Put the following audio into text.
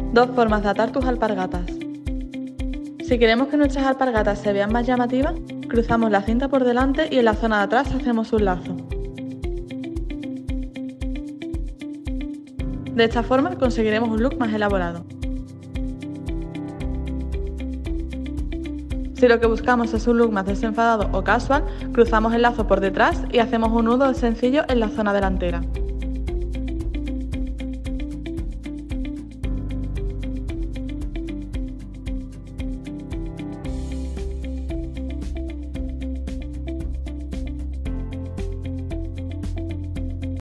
Dos formas de atar tus alpargatas. Si queremos que nuestras alpargatas se vean más llamativas, cruzamos la cinta por delante y en la zona de atrás hacemos un lazo. De esta forma conseguiremos un look más elaborado. Si lo que buscamos es un look más desenfadado o casual, cruzamos el lazo por detrás y hacemos un nudo sencillo en la zona delantera.